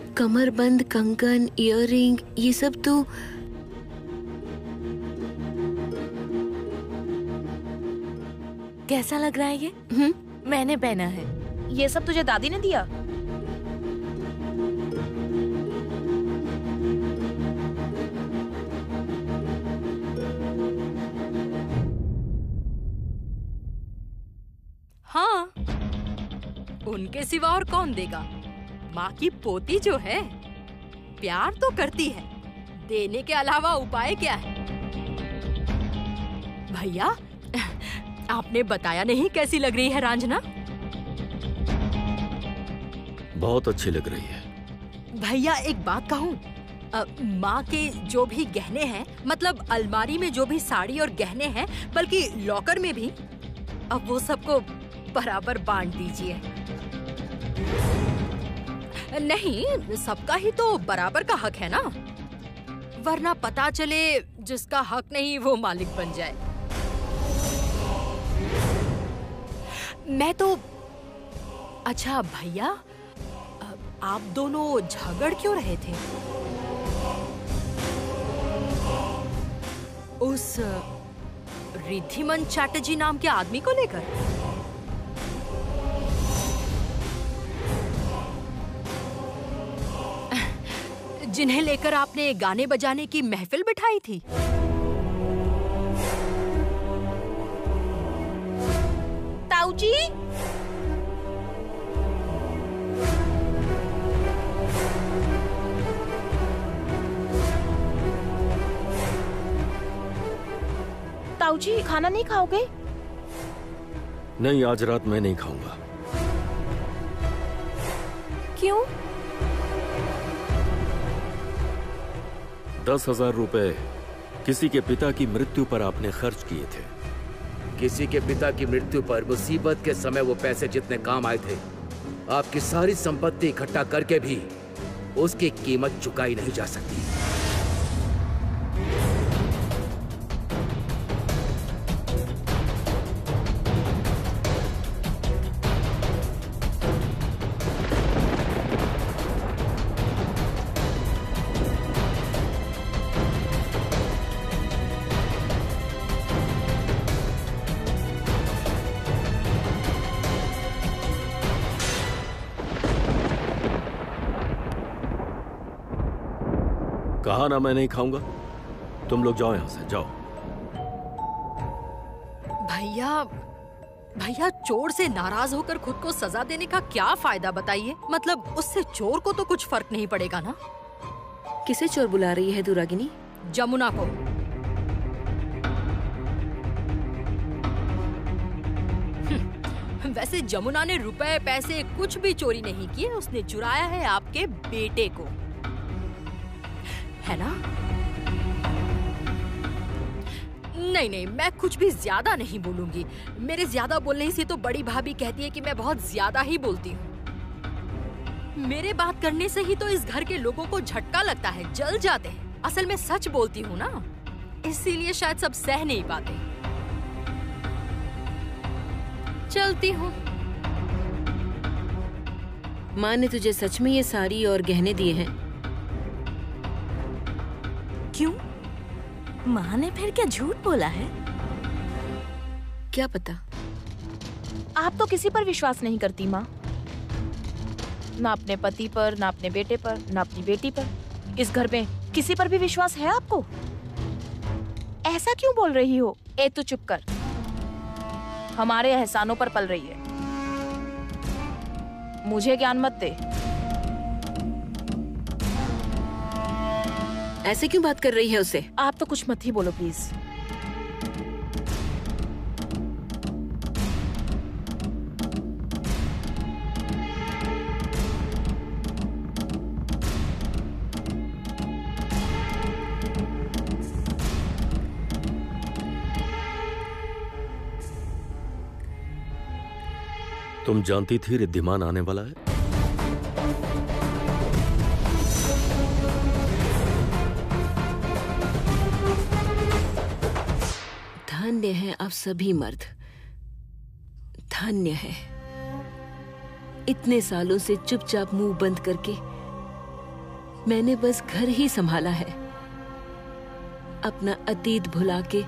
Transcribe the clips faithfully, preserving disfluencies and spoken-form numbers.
कमरबंद, कंगन, इयररिंग, ये सब तो कैसा लग रहा है ये? हम्म मैंने पहना है। ये सब तुझे दादी ने दिया? हाँ, उनके सिवा और कौन देगा? माँ की पोती जो है प्यार तो करती है, देने के अलावा उपाय क्या है? भैया, आपने बताया नहीं कैसी लग रही है रांझना? बहुत अच्छी लग रही है। भैया एक बात कहूँ, माँ के जो भी गहने हैं, मतलब अलमारी में जो भी साड़ी और गहने हैं, बल्कि लॉकर में भी, अब वो सबको बराबर बांट दीजिए। नहीं, सबका ही तो बराबर का हक है ना, वरना पता चले जिसका हक नहीं वो मालिक बन जाए। मैं तो अच्छा भैया, आप दोनों झगड़ क्यों रहे थे? उस रिद्धिमान चैटर्जी नाम के आदमी को लेकर? जिन्हें लेकर आपने गाने बजाने की महफिल बिठाई थी? ताऊ जी, ताऊ जी खाना नहीं खाओगे? नहीं, आज रात मैं नहीं खाऊंगा। क्यों? दस हजार रुपए किसी के पिता की मृत्यु पर आपने खर्च किए थे। किसी के पिता की मृत्यु पर मुसीबत के समय वो पैसे जितने काम आए थे, आपकी सारी संपत्ति इकट्ठा करके भी उसकी कीमत चुकाई नहीं जा सकती। कहा ना मैं नहीं खाऊंगा। तुम लोग जाओ यहां से, जाओ। भैया भैया चोर से नाराज होकर खुद को सजा देने का क्या फायदा बताइए? मतलब उससे चोर को तो कुछ फर्क नहीं पड़ेगा ना। किसे चोर बुला रही है दुरागिनी? जमुना को। वैसे जमुना ने रुपए पैसे कुछ भी चोरी नहीं किए, उसने चुराया है आपके बेटे को, है ना? नहीं नहीं, मैं कुछ भी ज्यादा नहीं बोलूंगी। मेरे ज्यादा बोलने से तो बड़ी भाभी कहती है कि मैं बहुत ज्यादा ही बोलती हूँ। मेरे बात करने से ही तो इस घर के लोगों को झटका लगता है, जल जाते हैं। असल में सच बोलती हूँ ना, इसीलिए शायद सब सह नहीं पाते। चलती हूँ। माँ ने तुझे सच में ये साड़ी और गहने दिए हैं? क्यों? माँ ने फिर क्या झूठ बोला है? क्या पता। आप तो किसी पर विश्वास नहीं करती माँ, ना अपने पति पर, ना अपने बेटे पर, ना अपनी बेटी पर। इस घर में किसी पर भी विश्वास है आपको? ऐसा क्यों बोल रही हो? ए तू चुप कर, हमारे एहसानों पर पल रही है। मुझे ज्ञान मत दे। ऐसे क्यों बात कर रही है उससे? आप तो कुछ मत ही बोलो प्लीज। तुम जानती थी रिद्धिमान आने वाला है? धन्य है आप सभी मर्द, धन्य है। इतने सालों से चुपचाप मुंह बंद करके मैंने बस घर ही संभाला है, अपना अतीत भुला के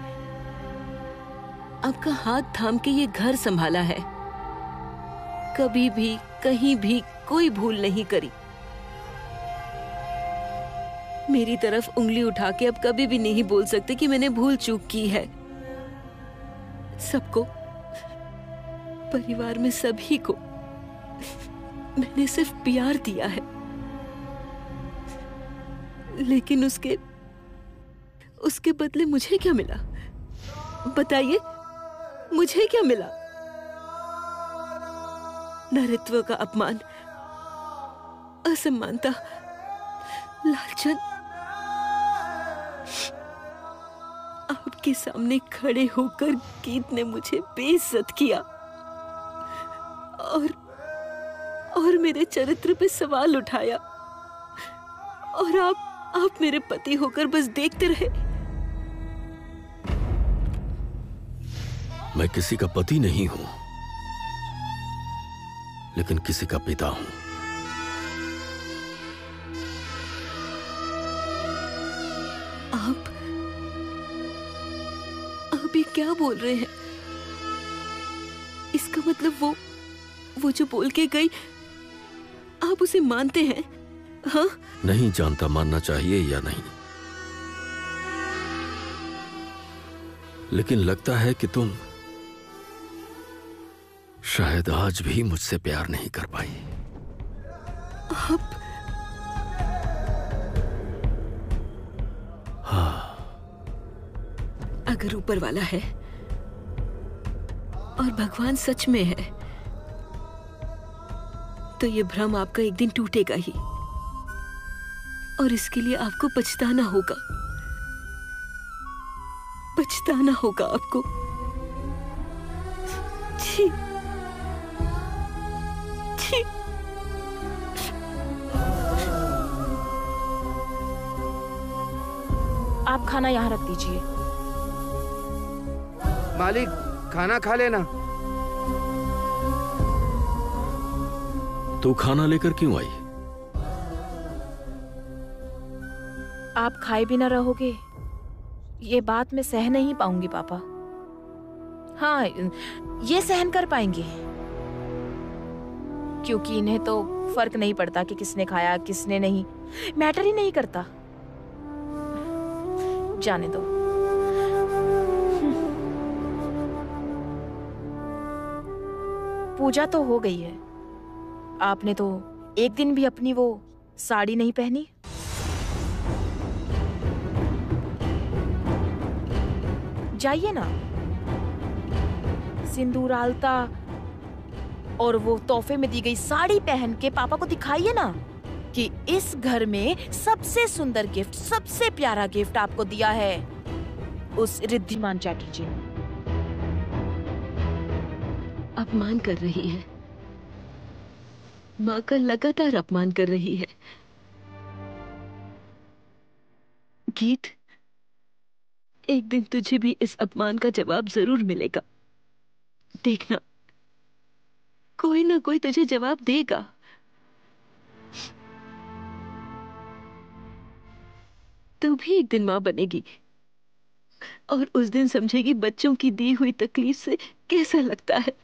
आपका हाथ थाम के ये घर संभाला है। कभी भी कहीं भी कोई भूल नहीं करी। मेरी तरफ उंगली उठा के अब कभी भी नहीं बोल सकते कि मैंने भूल चूक की है। सबको, परिवार में सभी को मैंने सिर्फ प्यार दिया है, लेकिन उसके उसके बदले मुझे क्या मिला? बताइए, मुझे क्या मिला? नारीत्व का अपमान, असमानता, लालचन। आपके सामने खड़े होकर गीत ने मुझे बेइज्जत किया और और मेरे चरित्र पे सवाल उठाया, और आप आप मेरे पति होकर बस देखते रहे। मैं किसी का पति नहीं हूं, लेकिन किसी का पिता हूं। आप आप ये क्या बोल रहे हैं? इसका मतलब वो वो जो बोल के गई, आप उसे मानते हैं? हाँ? नहीं जानता मानना चाहिए या नहीं, लेकिन लगता है कि तुम शायद आज भी मुझसे प्यार नहीं कर पाई। आप हाँ, अगर ऊपर वाला है और भगवान सच में है, तो ये भ्रम आपका एक दिन टूटेगा ही, और इसके लिए आपको पछताना होगा। पछताना होगा आपको। जी जी। आप खाना यहाँ रख दीजिए। मालिक, खाना खा लेना। तू खाना लेकर क्यों आई? आप खाए बिना रहोगे, ये बात मैं सह नहीं पाऊंगी पापा। हाँ, ये सहन कर पाएंगे, क्योंकि इन्हें तो फर्क नहीं पड़ता कि किसने खाया किसने नहीं, मैटर ही नहीं करता। जाने दो। पूजा तो हो गई है, आपने तो एक दिन भी अपनी वो साड़ी नहीं पहनी। जाइए ना, सिंदूर आलता और वो तोहफे में दी गई साड़ी पहन के पापा को दिखाइए ना कि इस घर में सबसे सुंदर गिफ्ट, सबसे प्यारा गिफ्ट आपको दिया है उस रिद्धिमान चैटर्जी ने। अपमान कर रही है, माँ का लगातार अपमान कर रही है। गीत, एक दिन तुझे भी इस अपमान का जवाब जरूर मिलेगा। देखना, कोई ना कोई तुझे जवाब देगा। तू भी एक दिन माँ बनेगी और उस दिन समझेगी बच्चों की दी हुई तकलीफ से कैसा लगता है।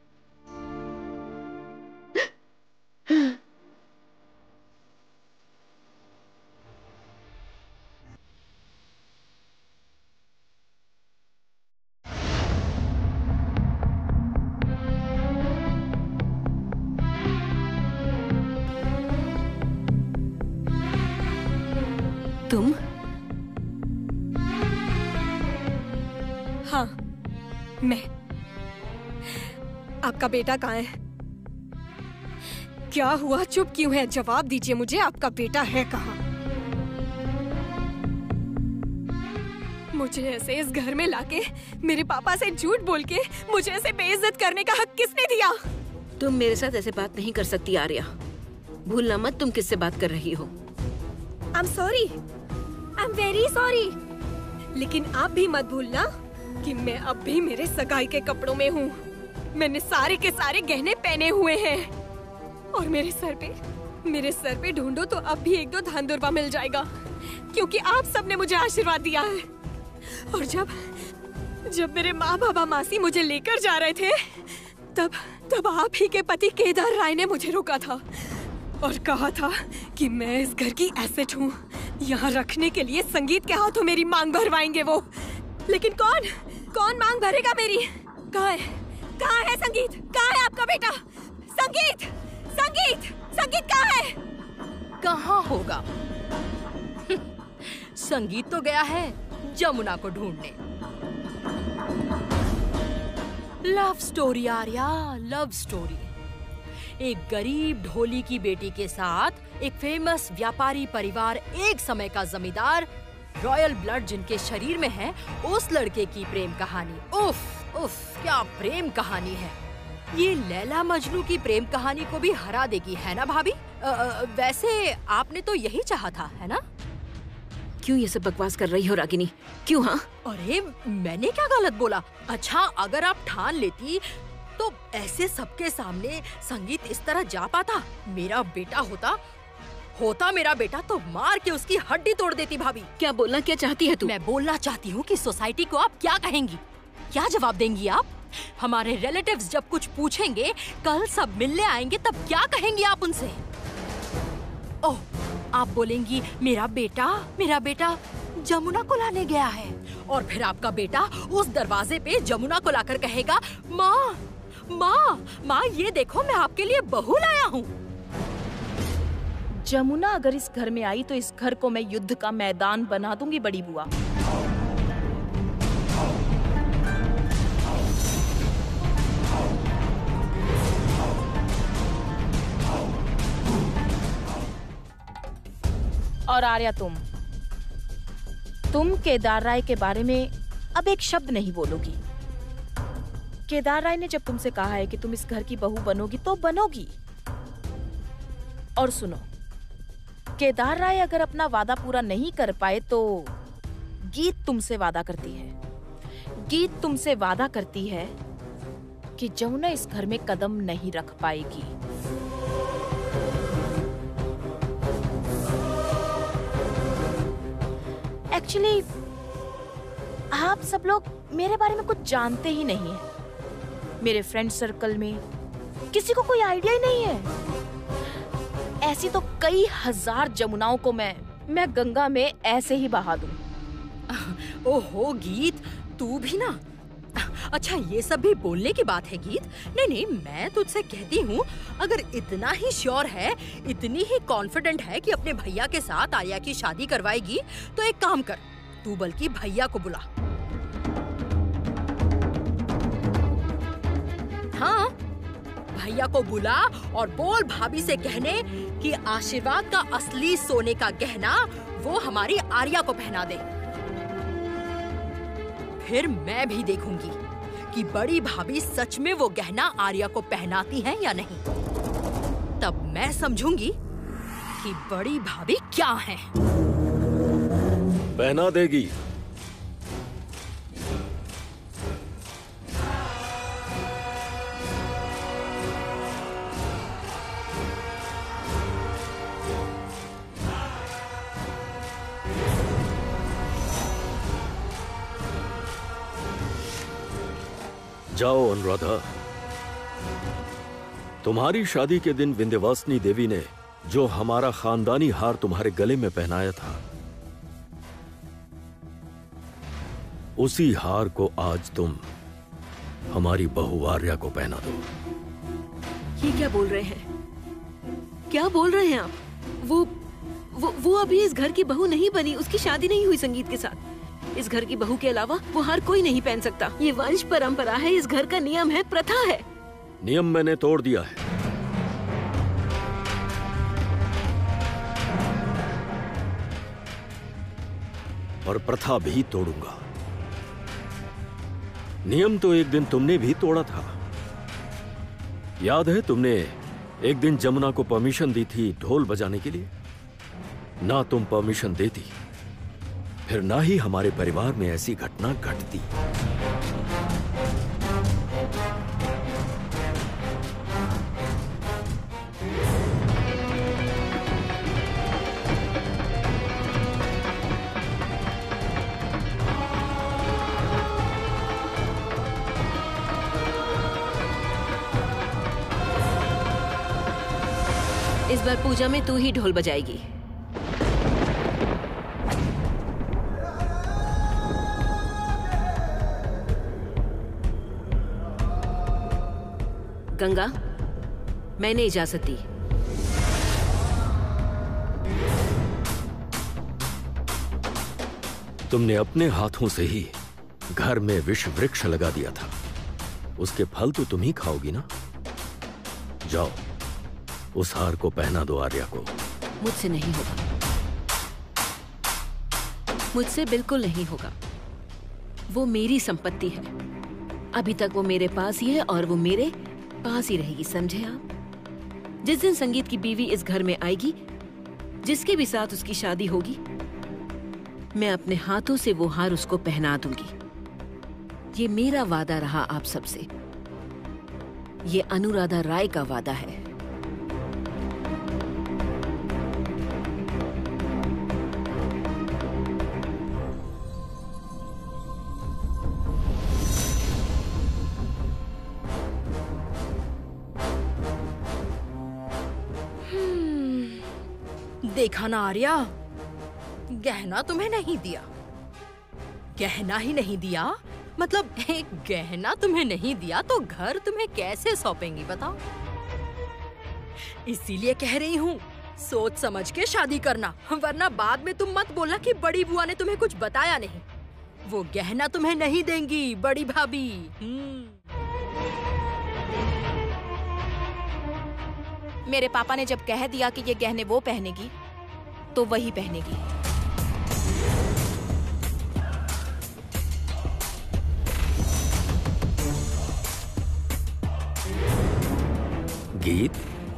तुम? हाँ, मैं। आपका बेटा कहाँ है? क्या हुआ, चुप क्यों है? जवाब दीजिए मुझे, आपका बेटा है कहाँ? मुझे ऐसे इस घर में लाके, मेरे पापा से झूठ बोल के मुझे ऐसे बेइज्जत करने का हक किसने दिया? तुम मेरे साथ ऐसे बात नहीं कर सकती आर्या। भूलना मत तुम किससे बात कर रही हो। I am sorry, I am very sorry. लेकिन आप भी मत भूलना कि मैं अब भी मेरे सगाई के कपड़ों में हूँ। मैंने सारे के सारे गहने पहने हुए हैं और मेरे सर पे मेरे सर पे ढूंढो तो अब भी एक दो धन दुर्वा मिल जाएगा, क्योंकि आप सबने मुझे आशीर्वाद दिया है। और जब जब मेरे माँ बाबा मासी मुझे लेकर जा रहे थे, तब तब आप ही के पति केदार राय ने मुझे रोका था और कहा था कि मैं इस घर की एसेट हूँ, यहाँ रखने के लिए संगीत के हाथों मेरी मांग भरवाएंगे वो। लेकिन कौन कौन मांग भरेगा मेरी? कहाँ है कहाँ है संगीत? कहाँ है आपका बेटा? संगीत संगीत संगीत कहाँ है? कहाँ होगा? संगीत तो गया है जमुना को ढूंढने। Love story Arya, love story. एक गरीब ढोली की बेटी के साथ एक फेमस व्यापारी परिवार, एक समय का जमींदार, रॉयल ब्लड जिनके शरीर में है, उस लड़के की प्रेम कहानी। उफ उफ, क्या प्रेम कहानी है ये। लैला मजनू की प्रेम कहानी को भी हरा देगी, है ना भाभी? अ, अ, वैसे आपने तो यही चाहा था, है ना? क्यों ये सब बकवास कर रही हो रागिनी? क्यों? हाँ, अरे मैंने क्या गलत बोला? अच्छा, अगर आप ठान लेती तो ऐसे सबके सामने संगीत इस तरह जा पाता? मेरा बेटा होता होता मेरा बेटा तो मार के उसकी हड्डी तोड़ देती भाभी। क्या बोलना क्या चाहती है तू? मैं बोलना चाहती हूँ कि सोसाइटी को आप क्या कहेंगी, क्या जवाब देंगी आप? हमारे रिलेटिव्स जब कुछ पूछेंगे, कल सब मिलने आएंगे, तब क्या कहेंगी आप उनसे? ओह, आप बोलेंगी मेरा बेटा मेरा बेटा जमुना को लाने गया है, और फिर आपका बेटा उस दरवाजे पे जमुना को लाकर कहेगा, माँ माँ माँ ये देखो मैं आपके लिए बहू लाया हूँ। जमुना अगर इस घर में आई तो इस घर को मैं युद्ध का मैदान बना दूंगी बड़ी बुआ। और आर्या, तुम तुम केदार राय के बारे में अब एक शब्द नहीं बोलोगी। केदार राय ने जब तुमसे कहा है कि तुम इस घर की बहू बनोगी तो बनोगी। और सुनो, केदार राय अगर अपना वादा पूरा नहीं कर पाए तो गीत तुमसे वादा करती है गीत तुमसे वादा करती है कि जमुना इस घर में कदम नहीं रख पाएगी। एक्चुअली आप सब लोग मेरे बारे में कुछ जानते ही नहीं हैं। मेरे फ्रेंड सर्कल में किसी को कोई आइडिया ही नहीं है। ऐसी तो कई हजार जमुनाओं को मैं मैं गंगा में ऐसे ही बहा दूं। ओहो गीत, तू भी ना। अच्छा, ये सब भी बोलने की बात है गीत? नहीं नहीं, मैं तुझसे कहती हूँ, अगर इतना ही श्योर है, इतनी ही कॉन्फिडेंट है कि अपने भैया के साथ आर्या की शादी करवाएगी, तो एक काम कर, तू बल्कि भैया को बुला। हाँ, भैया को बुला और बोल भाभी से कहने कि आशीर्वाद का असली सोने का गहना वो हमारी आर्या को पहना दे। फिर मैं भी देखूंगी कि बड़ी भाभी सच में वो गहना आर्या को पहनाती है या नहीं। तब मैं समझूंगी कि बड़ी भाभी क्या है। पहना देगी। जाओ अनुराधा, तुम्हारी शादी के दिन विंध्यवासिनी देवी ने जो हमारा खानदानी हार तुम्हारे गले में पहनाया था, उसी हार को आज तुम हमारी बहू आर्या को पहना दो। ये क्या बोल रहे हैं? क्या बोल रहे हैं आप? वो वो वो अभी इस घर की बहू नहीं बनी, उसकी शादी नहीं हुई संगीत के साथ। इस घर की बहू के अलावा वो हार कोई नहीं पहन सकता। ये वंश परंपरा है, इस घर का नियम है, प्रथा है। नियम मैंने तोड़ दिया है। और प्रथा भी तोड़ूंगा। नियम तो एक दिन तुमने भी तोड़ा था। याद है, तुमने एक दिन जमुना को परमिशन दी थी ढोल बजाने के लिए। ना तुम परमिशन देती, फिर ना ही हमारे परिवार में ऐसी घटना घटती। इस बार पूजा में तू ही ढोल बजाएगी। गंगा, मैंने इजाजत दी। तुमने अपने हाथों से ही घर में विष वृक्ष लगा दिया था, उसके फल तो तुम ही खाओगी ना। जाओ, उस हार को पहना दो आर्या को। मुझसे नहीं होगा, मुझसे बिल्कुल नहीं होगा। वो मेरी संपत्ति है, अभी तक वो मेरे पास ही है और वो मेरे पास ही रहेगी, समझे आप? जिस दिन संगीत की बीवी इस घर में आएगी, जिसके भी साथ उसकी शादी होगी, मैं अपने हाथों से वो हार उसको पहना दूंगी। ये मेरा वादा रहा आप सबसे, ये अनुराधा राय का वादा है। देखा ना आर्या, गहना तुम्हें नहीं दिया। गहना ही नहीं दिया मतलब एक गहना तुम्हें नहीं दिया तो घर तुम्हें कैसे सौंपेंगी बताओ? इसीलिए कह रही हूँ, सोच समझ के शादी करना, वरना बाद में तुम मत बोलना कि बड़ी बुआ ने तुम्हें कुछ बताया नहीं। वो गहना तुम्हें नहीं देंगी बड़ी भाभी। मेरे पापा ने जब कह दिया कि ये गहने वो पहनेगी तो वही पहनेगी। गीत,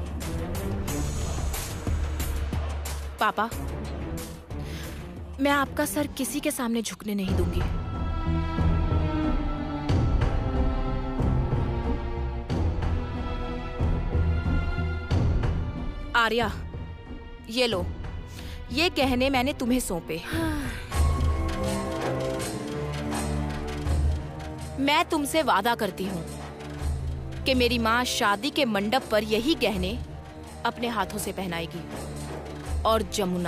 पापा, मैं आपका सर किसी के सामने झुकने नहीं दूंगी। आर्या, ये लो, ये गहने मैंने तुम्हें सौंपे। मैं तुमसे वादा करती हूँ कि मेरी माँ शादी के मंडप पर यही गहने अपने हाथों से पहनाएगी। और जमुना,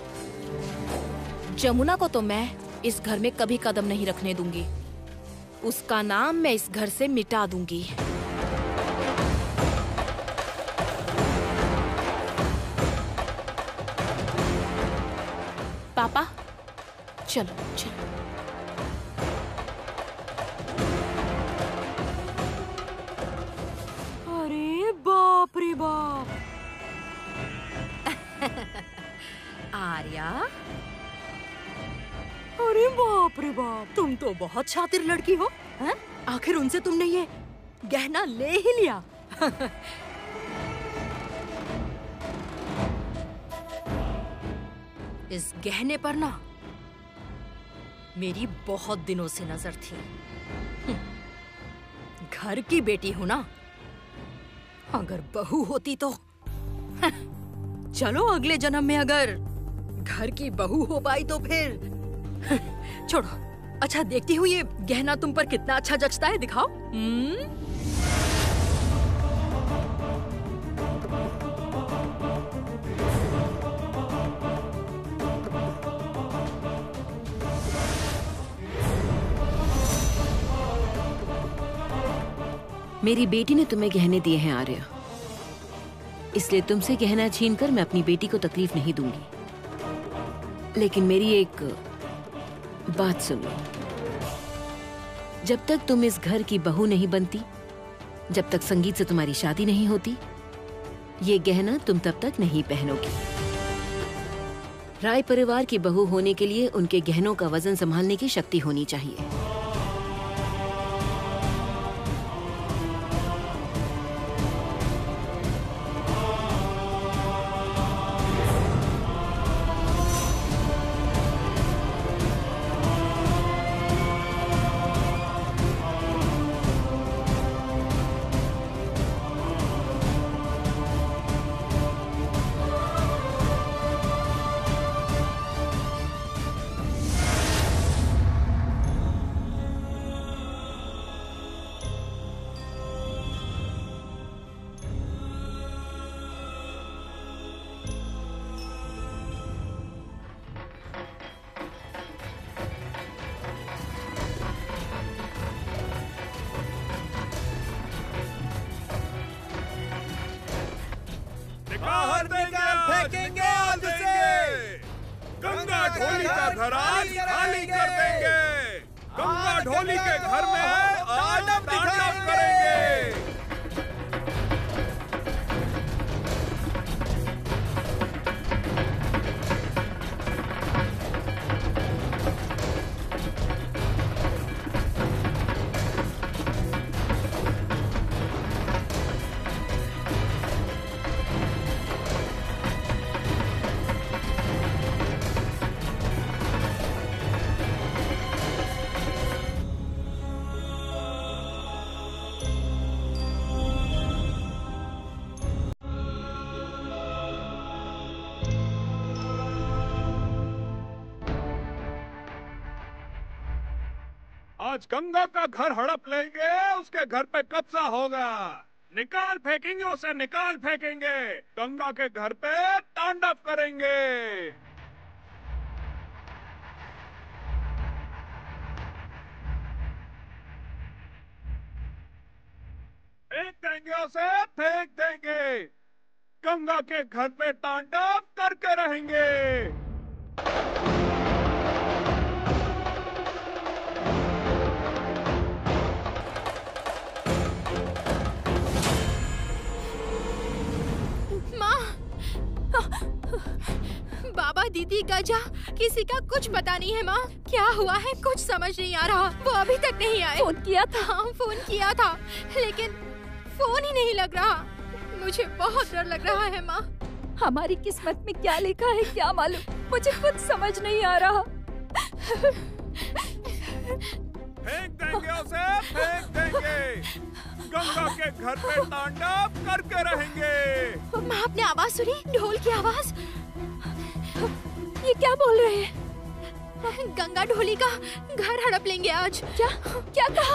जमुना को तो मैं इस घर में कभी कदम नहीं रखने दूंगी। उसका नाम मैं इस घर से मिटा दूंगी। पापा, चलो चलो। अरे बाप रे बाप। आर्या, अरे बाप रे बाप, तुम तो बहुत शातिर लड़की हो। हैं? आखिर उनसे तुमने ये गहना ले ही लिया। इस गहने पर ना मेरी बहुत दिनों से नजर थी। घर की बेटी हूं ना, अगर बहू होती तो चलो अगले जन्म में अगर घर की बहू हो पाई तो फिर छोड़ो। अच्छा, देखती हूँ ये गहना तुम पर कितना अच्छा जचता है, दिखाओ। हम्म, मेरी बेटी ने तुम्हें गहने दिए हैं आर्या, इसलिए तुमसे गहना छीनकर मैं अपनी बेटी को तकलीफ नहीं दूंगी। लेकिन मेरी एक बात सुनो, जब तक तुम इस घर की बहू नहीं बनती, जब तक संगीत से तुम्हारी शादी नहीं होती, ये गहना तुम तब तक नहीं पहनोगी। राय परिवार की बहू होने के लिए उनके गहनों का वजन संभालने की शक्ति होनी चाहिए। कर देंगे, फेंकेंगे आज उसे। गंगा ढोली का घर आज खाली कर देंगे। गंगा ढोली के घर में आज तांडव करेंगे। आज गंगा का घर हड़प लेंगे, उसके घर पे कब्जा होगा। निकाल फेंकेंगे उसे, निकाल फेंकेंगे। गंगा के घर पे तांडव करेंगे। फेंक देंगे उसे, फेंक देंगे। गंगा के घर पे तांडव करके रहेंगे। बाबा, दीदी, गजा, किसी का कुछ पता नहीं है माँ। क्या हुआ है कुछ समझ नहीं आ रहा। वो अभी तक नहीं आए। फोन किया था? हाँ, फोन किया था, लेकिन फोन ही नहीं लग रहा। मुझे बहुत डर लग रहा है माँ। हमारी किस्मत में क्या लिखा है क्या मालूम, मुझे कुछ समझ नहीं आ रहा। फेंक देंगे उसे, फेंक देंगे। गंगा के घर पे तांडव करके रहेंगे। माँ, आपने आवाज सुनी? ढोल की आवाज। ये क्या बोल रहे हैं? गंगा ढोली का घर हड़प लेंगे आज। क्या क्या कहा?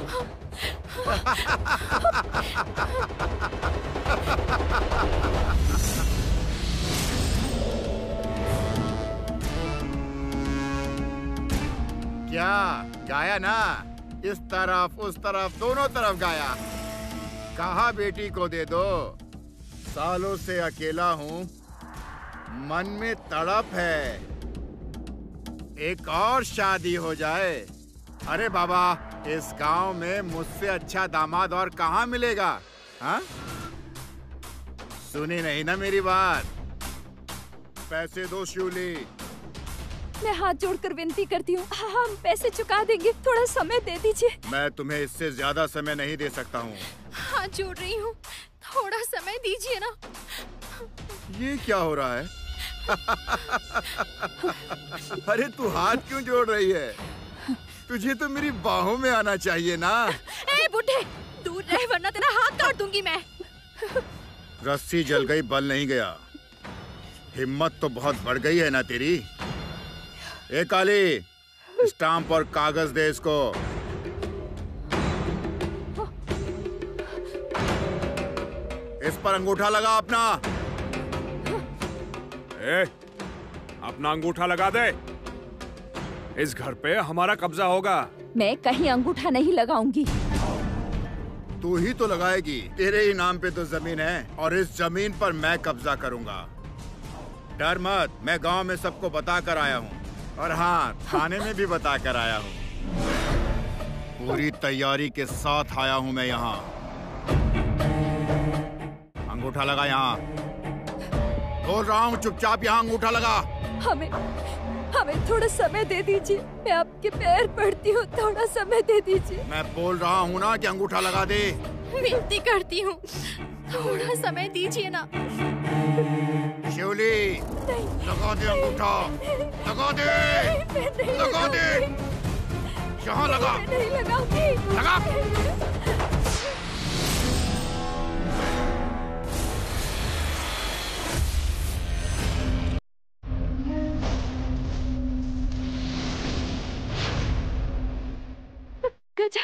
क्या गाया ना? इस तरफ उस तरफ दोनों तरफ गाया। कहा बेटी को दे दो। सालों से अकेला हूँ, मन में तड़प है, एक और शादी हो जाए। अरे बाबा, इस गांव में मुझसे अच्छा दामाद और कहाँ मिलेगा? हाँ, सुनी नहीं ना मेरी बात? पैसे दो शिवली। मैं हाथ जोड़कर विनती करती हूँ, हम पैसे चुका देंगे, थोड़ा समय दे दीजिए। मैं तुम्हें इससे ज्यादा समय नहीं दे सकता हूँ। हाथ जोड़ रही हूँ, थोड़ा समय दीजिए ना। ये क्या हो रहा है? अरे तू हाथ क्यों जोड़ रही है? तुझे तो मेरी बाहों में आना चाहिए ना। ए बुड्ढे, दूर रह वरना तेरा हाथ काट दूंगी मैं। रस्सी जल गई, बल नहीं गया। हिम्मत तो बहुत बढ़ गई है ना तेरी। ए काली, स्टाम्प और कागज दे इसको। इस पर अंगूठा लगा अपना। ए, अपना अंगूठा लगा दे। इस घर पे हमारा कब्जा होगा। मैं कहीं अंगूठा नहीं लगाऊंगी। तू ही तो लगाएगी, तेरे ही नाम पे तो जमीन है और इस जमीन पर मैं कब्जा करूंगा। डर मत, मैं गांव में सबको बता कर आया हूँ और हाँ, थाने में भी बता कर आया हूँ। पूरी तैयारी के साथ आया हूँ मैं यहाँ। अंगूठा लगा यहाँ। बोल रहा हूँ, चुपचाप यहाँ अंगूठा लगा। हमें हमें थोड़ा समय दे दीजिए, मैं आपके पैर पड़ती हूँ, थोड़ा समय दे दीजिए। मैं बोल रहा हूँ ना कि अंगूठा लगा दे। विनती करती हूँ, थोड़ा समय दीजिए ना। शिवली, लगा दे अंगूठा, लगा दे, लगा दे। यहाँ लगा। नहीं लगाऊंगी। लगा। गजा,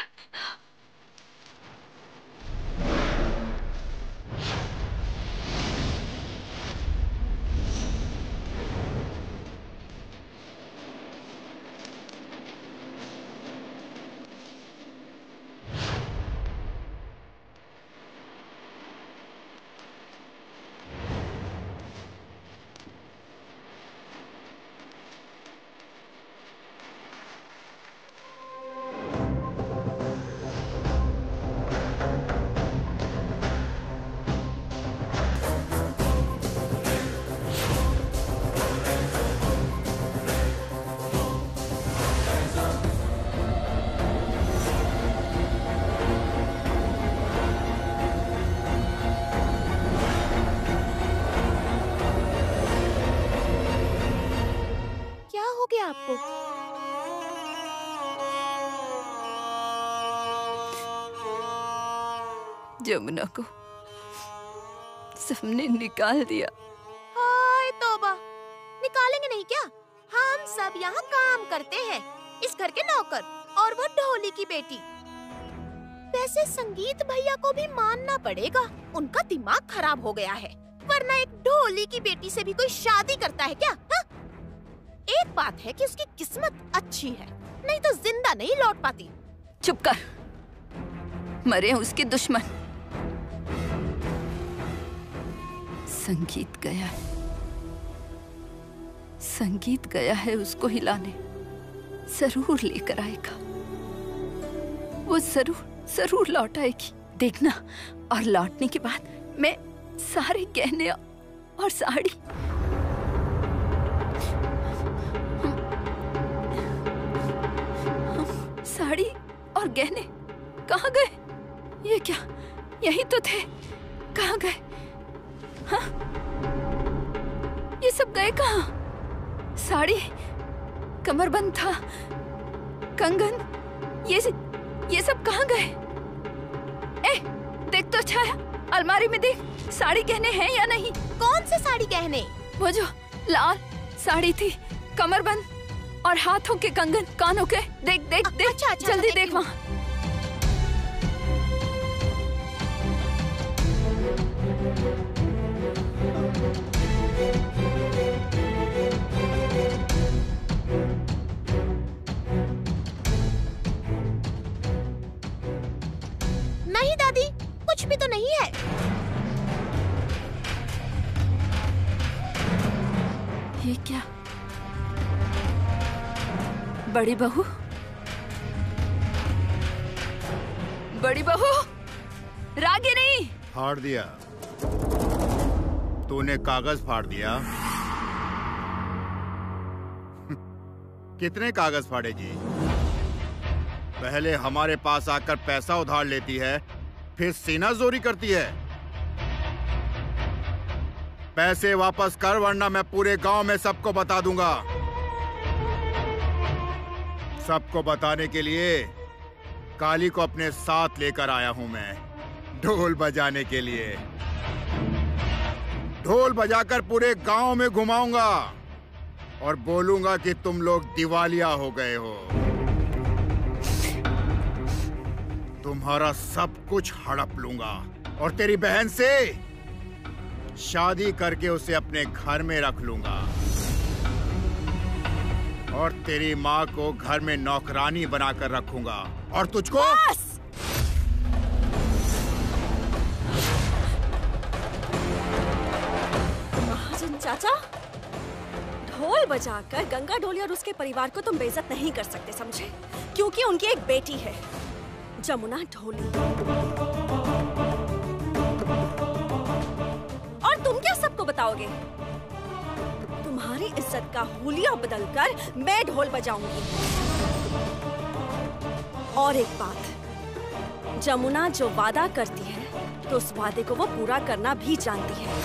गया आपको? जमुना को सबने निकाल दिया। हाय तौबा, निकालेंगे नहीं क्या? हम सब यहाँ काम करते हैं, इस घर के नौकर, और वो ढोली की बेटी। वैसे संगीत भैया को भी मानना पड़ेगा, उनका दिमाग खराब हो गया है, वरना एक ढोली की बेटी से भी कोई शादी करता है क्या? हा? एक बात है कि उसकी किस्मत अच्छी है, नहीं तो जिंदा नहीं लौट पाती। चुप कर, मरे उसके दुश्मन। संगीत गया है, संगीत गया है उसको हिलाने, जरूर लेकर आएगा, वो जरूर जरूर लौट आएगी, देखना। और लौटने के बाद मैं सारे गहने और साड़ी साड़ी और गहने कहाँ गए? ये क्या, यही तो थे, कहाँ गए? हाँ? ये सब गए कहाँ? साड़ी, कमरबंद था, कंगन, ये ये सब कहाँ गए? ए, देख तो अच्छा है, अलमारी में देख, साड़ी गहने हैं या नहीं? कौन से साड़ी गहने? वो जो लाल साड़ी थी, कमरबंद और हाथों के कंगन, कानों के, देख देख देख, अच्छा, अच्छा, जल्दी अच्छा, देख वहाँ। नहीं दादी, कुछ भी तो नहीं है। ये क्या? बड़ी बहू, बड़ी बहू, रागिनी। फाड़ दिया तूने, कागज फाड़ दिया। कितने कागज फाड़े जी? पहले हमारे पास आकर पैसा उधार लेती है, फिर सीना जोरी करती है। पैसे वापस कर, वरना मैं पूरे गांव में सबको बता दूंगा। सबको बताने के लिए काली को अपने साथ लेकर आया हूं मैं, ढोल बजाने के लिए। ढोल बजाकर पूरे गांव में घुमाऊंगा और बोलूंगा कि तुम लोग दिवालिया हो गए हो। तुम्हारा सब कुछ हड़प लूंगा और तेरी बहन से शादी करके उसे अपने घर में रख लूंगा, और तेरी माँ को घर में नौकरानी बनाकर रखूंगा, और तुझको बस! महाजन चाचा, ढोल बजाकर गंगा ढोली और उसके परिवार को तुम बेइज्जत नहीं कर सकते, समझे? क्योंकि उनकी एक बेटी है, जमुना ढोली। और तुम क्या सबको बताओगे? तुम्हारी इज्जत का हुलिया बदलकर मैं ढोल बजाऊंगी। और एक बात, जमुना जो वादा करती है तो उस वादे को वो पूरा करना भी जानती है।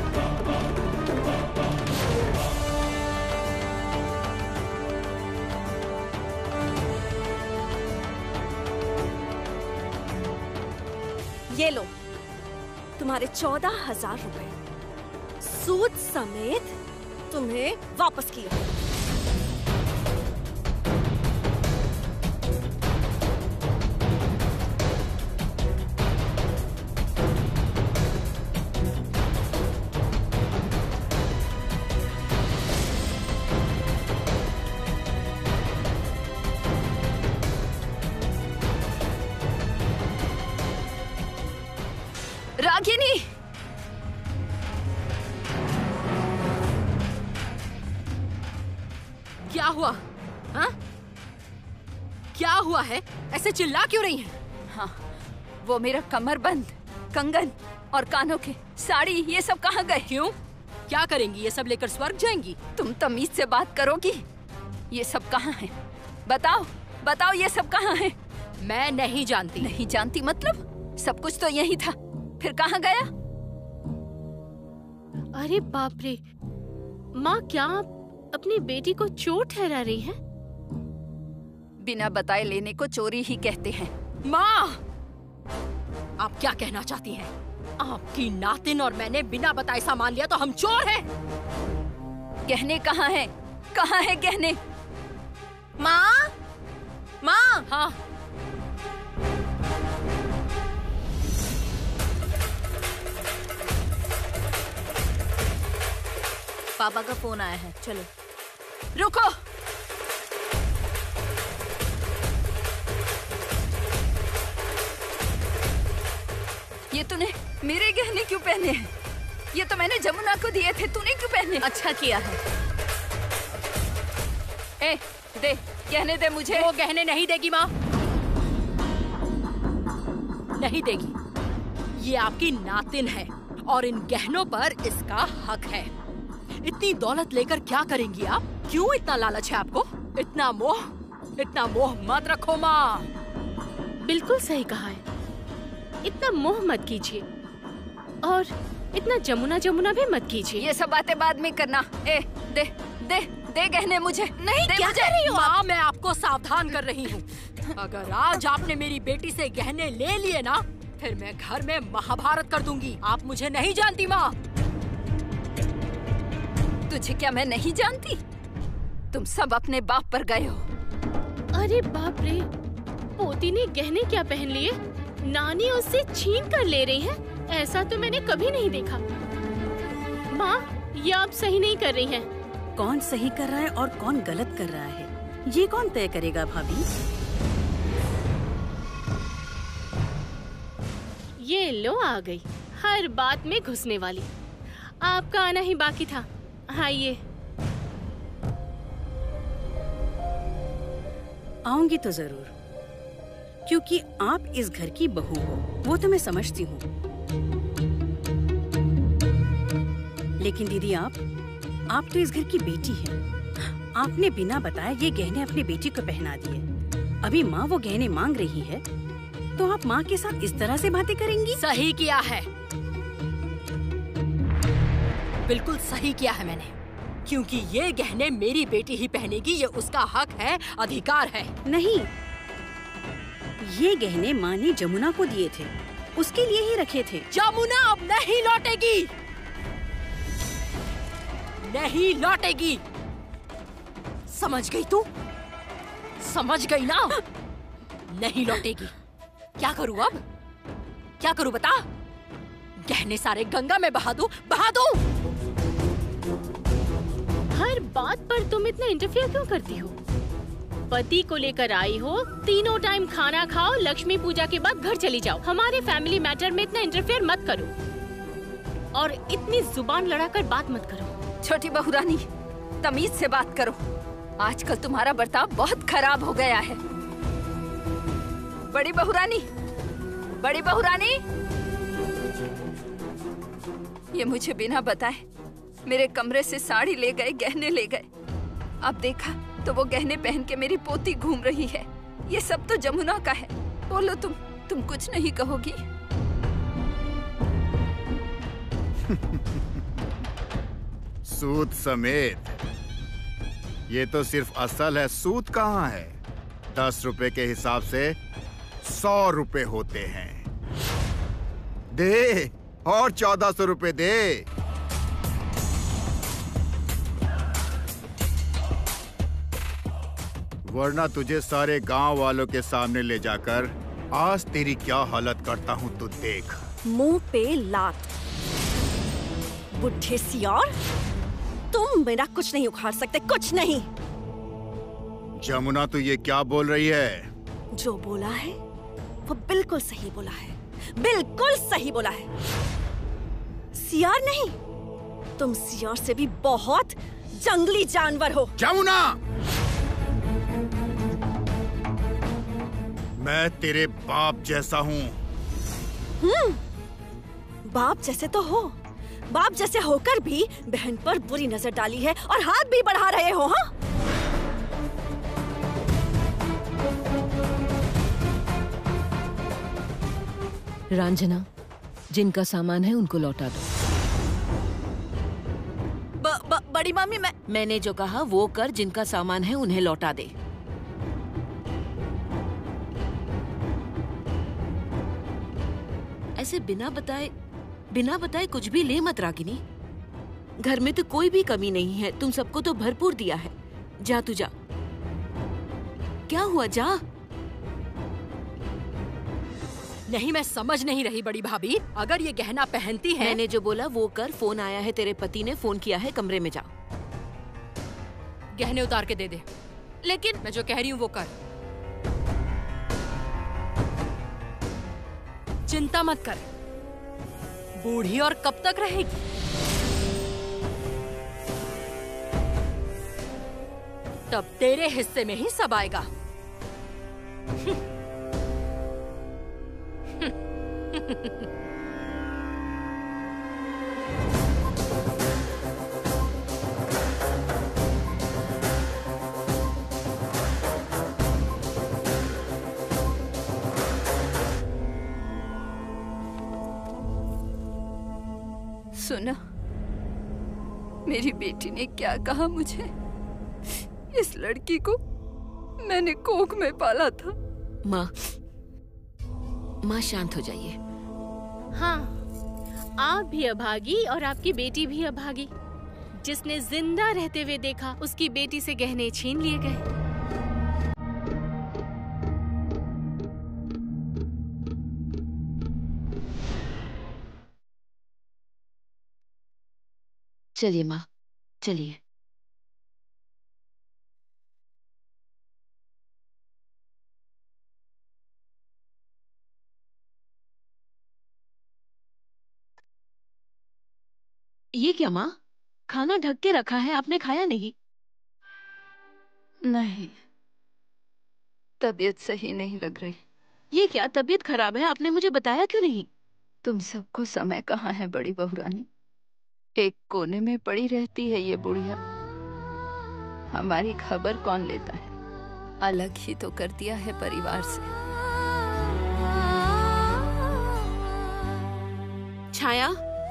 ये लो तुम्हारे चौदह हजार रुपए, सूद समेत तुम्हें वापस किया। रागिनी, क्या हुआ? हाँ? क्या हुआ है? ऐसे चिल्ला क्यों रही हैं? हाँ, वो मेरा कमरबंद, कंगन और कानों के, साड़ी, ये सब कहाँ गए? क्यों? क्या करेंगी? ये सब लेकर स्वर्ग जाएंगी? तुम तमीज से बात करोगी? ये सब कहाँ है? बताओ, बताओ, ये सब कहाँ है? मैं नहीं जानती। नहीं जानती मतलब? सब कुछ तो यही था, फिर कहाँ गया? अरे बाप रे, माँ क्या अपनी बेटी को चोर ठहरा रही हैं? बिना बताए लेने को चोरी ही कहते हैं। माँ, आप क्या कहना चाहती हैं? आपकी नातिन और मैंने बिना बताए सामान लिया तो हम चोर हैं? गहने कहाँ हैं? कहाँ है गहने? माँ, माँ, हाँ, पापा का फोन आया है, चलो। रुको, ये तूने मेरे गहने क्यों पहने हैं? ये तो मैंने जमुना को दिए थे, तूने क्यों पहने? अच्छा किया है। ए, दे गहने दे मुझे। वो गहने नहीं देगी माँ, नहीं देगी। ये आपकी नातिन है और इन गहनों पर इसका हक है। इतनी दौलत लेकर क्या करेंगी आप? क्यों इतना लालच है आपको? इतना मोह, इतना मोह मत रखो माँ। बिल्कुल सही कहा है, इतना मोह मत कीजिए और इतना जमुना जमुना भी मत कीजिए। ये सब बातें बाद में करना। ए, दे दे दे गहने मुझे। नहीं, दे क्या मुझे। कर रही हो माँ? मैं आपको सावधान कर रही हूँ। अगर आज आपने मेरी बेटी से गहने ले लिए ना, फिर मैं घर में महाभारत कर दूंगी। आप मुझे नहीं जानती माँ। तुझे क्या मैं नहीं जानती? तुम सब अपने बाप पर गए हो। अरे बाप रे, पोती ने गहने क्या पहन लिए? नानी उससे छीन कर ले रही है? ऐसा तो मैंने कभी नहीं देखा। माँ, ये आप सही नहीं कर रही हैं। कौन सही कर रहा है और कौन गलत कर रहा है, ये कौन तय करेगा भाभी? ये लो आ गई, हर बात में घुसने वाली। आपका आना ही बाकी था। आइए। आऊंगी तो जरूर, क्योंकि आप इस घर की बहू हो, वो तो मैं समझती हूँ। लेकिन दीदी, आप आप तो इस घर की बेटी हैं। आपने बिना बताए ये गहने अपनी बेटी को पहना दिए। अभी माँ वो गहने मांग रही है, तो आप माँ के साथ इस तरह से बातें करेंगी? सही किया है, बिल्कुल सही किया है मैंने, क्योंकि ये गहने मेरी बेटी ही पहनेगी। ये उसका हक है, अधिकार है। नहीं, ये गहने माँ ने जमुना को दिए थे, उसके लिए ही रखे थे। जमुना अब नहीं लौटेगी, नहीं लौटेगी। समझ गई तू? समझ गई ना? नहीं लौटेगी। क्या करूँ अब? क्या करूँ बता? गहने सारे गंगा में बहा दूं? बहा दूं? हर बात पर तुम इतना इंटरफियर क्यों करती हो? पति को लेकर आई हो, तीनों टाइम खाना खाओ, लक्ष्मी पूजा के बाद घर चली जाओ। हमारे फैमिली मैटर में इतना इंटरफेयर मत करो और इतनी जुबान लड़ाकर बात मत करो। छोटी बहू रानी, तमीज से बात करो। आजकल तुम्हारा बर्ताव बहुत खराब हो गया है। बड़ी बहू रानी, बड़ी बहू रानी, ये मुझे बिना बताए मेरे कमरे से साड़ी ले गए, गहने ले गए। अब देखा तो वो गहने पहन के मेरी पोती घूम रही है। ये सब तो जमुना का है। बोलो तुम तुम कुछ नहीं कहोगी? सूद समेत। ये तो सिर्फ असल है, सूद कहाँ है? दस रुपए के हिसाब से सौ रुपए होते हैं। दे और चौदह सौ रुपए दे। वरना तुझे सारे गांव वालों के सामने ले जाकर आज तेरी क्या हालत करता हूँ तू देख। मुंह पे लात। बुढ़े सियार, तुम मेरा कुछ नहीं उखाड़ सकते, कुछ नहीं। जमुना, तू ये क्या बोल रही है? जो बोला है वो बिल्कुल सही बोला है, बिल्कुल सही बोला है। सियार नहीं, तुम सियार से भी बहुत जंगली जानवर हो। जमुना, मैं तेरे बाप जैसा हूँ। हम्म, बाप जैसे तो हो। बाप जैसे होकर भी बहन पर बुरी नजर डाली है और हाथ भी बढ़ा रहे हो। हाँ, रंजना, जिनका सामान है उनको लौटा दो। ब, ब, बड़ी मामी मैं मैंने जो कहा वो कर, जिनका सामान है उन्हें लौटा दे। ऐसे बिना बताए बिना बताए कुछ भी ले मत रागिनी। घर में तो कोई भी कमी नहीं है, तुम सबको तो भरपूर दिया है। जा तू जा। क्या हुआ, जा। नहीं, मैं समझ नहीं रही बड़ी भाभी। अगर ये गहना पहनती है। मैंने जो बोला वो कर। फोन आया है, तेरे पति ने फोन किया है, कमरे में जा। गहने उतार के दे दे। लेकिन मैं जो कह रही हूँ वो कर। चिंता मत कर, बूढ़ी और कब तक रहेगी। तब तेरे हिस्से में ही सब आएगा। सुना, मेरी बेटी ने क्या कहा मुझे। इस लड़की को मैंने कोख में पाला था। माँ, माँ शांत हो जाइए। हाँ, आप भी अभागी और आपकी बेटी भी अभागी। जिसने जिंदा रहते हुए देखा उसकी बेटी से गहने छीन लिए गए। चलिए माँ, चलिए। ये क्या माँ, खाना ढक के रखा है, आपने खाया नहीं? नहीं, तबीयत सही नहीं लग रही। ये क्या, तबीयत खराब है? आपने मुझे बताया क्यों नहीं? तुम सबको समय कहाँ है बड़ी बहू रानी। एक कोने में पड़ी रहती है ये बुढ़िया। हमारी खबर कौन लेता है। अलग ही तो कर दिया है परिवार से। छाया,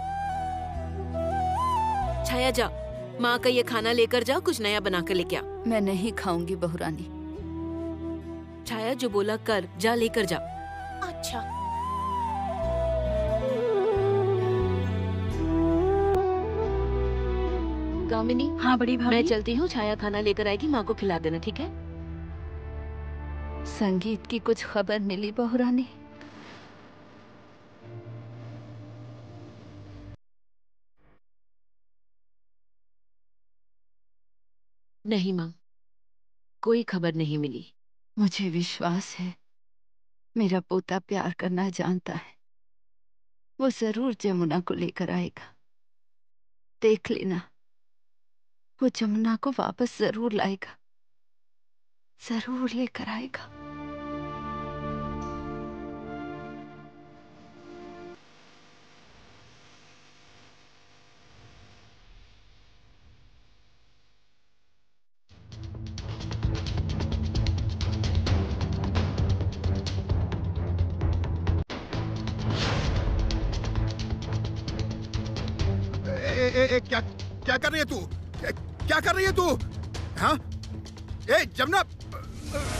छाया जा, माँ का ये खाना लेकर जा, कुछ नया बना कर लेके आ। मैं नहीं खाऊंगी बहू रानी। छाया जो बोला कर, जा लेकर जा। अच्छा। कामिनी। हाँ बड़ी भाभी। मैं चलती हूँ, छाया खाना लेकर आएगी, माँ को खिला देना, ठीक है? संगीत की कुछ खबर मिली बहू रानी? नहीं माँ, कोई खबर नहीं मिली। मुझे विश्वास है मेरा पोता प्यार करना जानता है। वो जरूर जमुना को लेकर आएगा। देख लेना, वो जमुना को वापस जरूर लाएगा, जरूर लेकर आएगा। ए, ए, ए, क्या क्या कर रही है तू? क्या कर रही है तू? हाँ? ए जमुना,